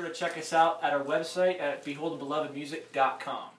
to check us out at our website at beholdandbelovedmusic.com.